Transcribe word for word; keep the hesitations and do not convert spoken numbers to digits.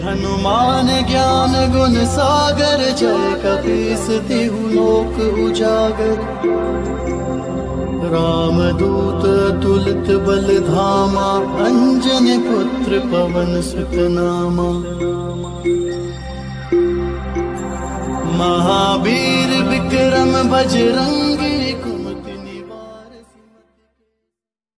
हनुमान ज्ञान गुण सागर, जय कपीस तिहु लोक उजागर। रामदूत अतुलित बल धामा, अंजनी पुत्र पवन सुत नामा। महावीर विक्रम बजरंगी।